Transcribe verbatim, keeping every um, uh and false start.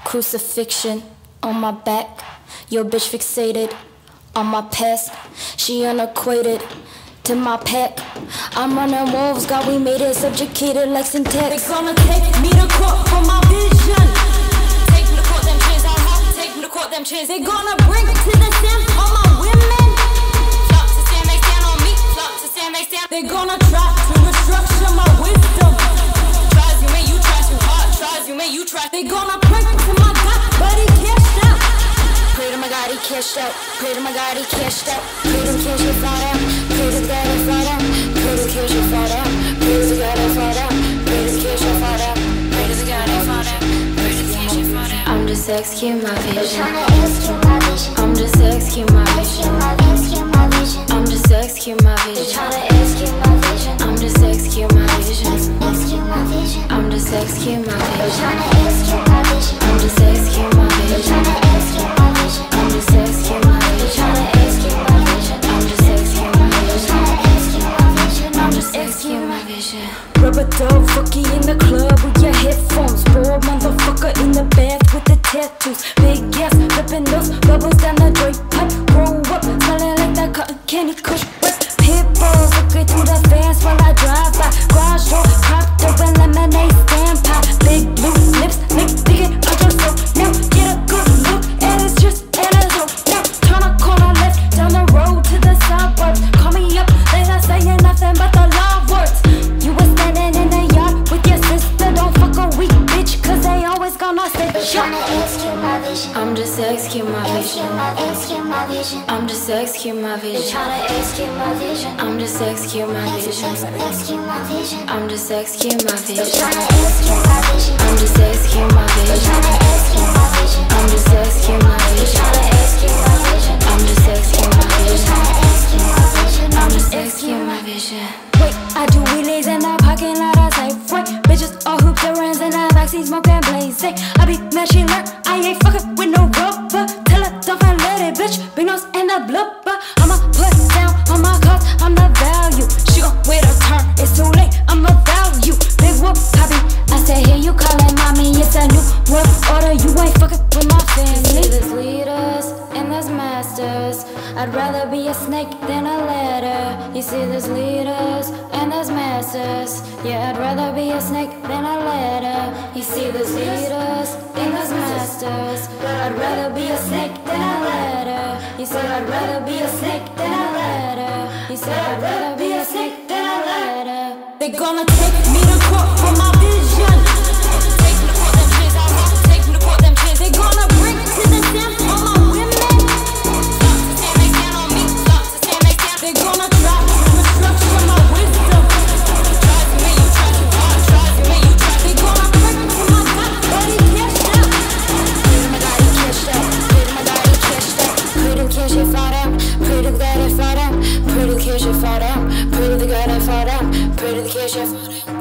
Crucifixion on my back. Your bitch fixated on my past. She unacquainted to my pack. I'm running wolves, God, we made it subjugated like syntax. They gonna take me to court for my vision. Take me to court, them chains I have. Take me to court, them chains. They gonna bring it to the stand all my women. Flock to stand, they stand on me. Flock to stand, they stand. They gonna try to restructure my wisdom. Tries you may, you try too hard. Tries you may, you try. They gonna pray to my God, but he cashed out. Pray to my God, he cashed out. Pray to my God, he cashed out. Pray to cash it fought out. Pray to God, he fought out. Pray to cash it fought out. Pray to God, he fought out. Pray to cash it fought out. Pray to God, he fought out. Pray to cash it fought out. I'm just executing my vision. I'm just executing my vision. I'm just executing my vision. I'm just executing my vision. I'm just executing my vision. I'm just executing my vision. I'm just executing my vision. I'm just executing my vision. I'm just executing my vision. Rubber dove, fucky in the club with your headphones. Bored motherfucker in the bath with the tattoos. Big ass, flipping those bubbles down the drape pipe. Roll up, smelling like that cotton candy kush. Pit bulls looking through the fence while I drive by. Garage door, propped open, lemonade stand pie. Big blue lips, make digging on your soul. Now get a good look, and it's just in a zone. Now turn a corner left, down the road to the suburbs. Call me up, they not saying nothing but the love words. You was standing in the yard with your sister. Don't fuck a weak bitch, cause they always gonna say I'm just executing my vision. I'm just executing my vision. I'm just executing my vision. I'm just executing my vision. I'm just executing my vision. I'm just executing my vision. I'm just executing my vision. I'm just executing my vision. Wait, I do wheelies in the parking lot of Safeway. Bitches all hoop their hands in the backseat smoking blazing. I be mad she learn, I ain't fucking with no rubber. Tell her don't find let it, bitch. Big nose and a blubber. I'ma put down on my cups, I'm the value. She gon' wait a turn, it's too late, I'm a value. Big whoop, copy. I said here you callin' mommy, it's a new world order. You ain't fucking with my family. There's leaders and there's masters. I'd rather be a snake than a ladder. You see there's leaders and there's masters. Yeah, I'd rather be a snake than a ladder. You see there's leaders and there's masters. I'd rather be a snake than a ladder. You said I'd rather be a snake than a ladder. You said I'd rather be a snake than a ladder. They gonna take me to court for my vision. Take me to court, them chains I have. Take me to court, them chains. They gonna bring it to the stand all my women. Flock to stand, they stand on me. Flock to stand, they stand. They gonna try to restructure my wisdom. Tries you may, you try too hard. Tries you may, you try. They gonna pray to my God, but he cashed out. Pray to my God, he cashed out. Pray to my God, he cashed out. Pray to cash it fought out. Pray to God, he fought out. Pray to cash it fought out. Pray to the God, he fought out. Pray to the cash it fought out.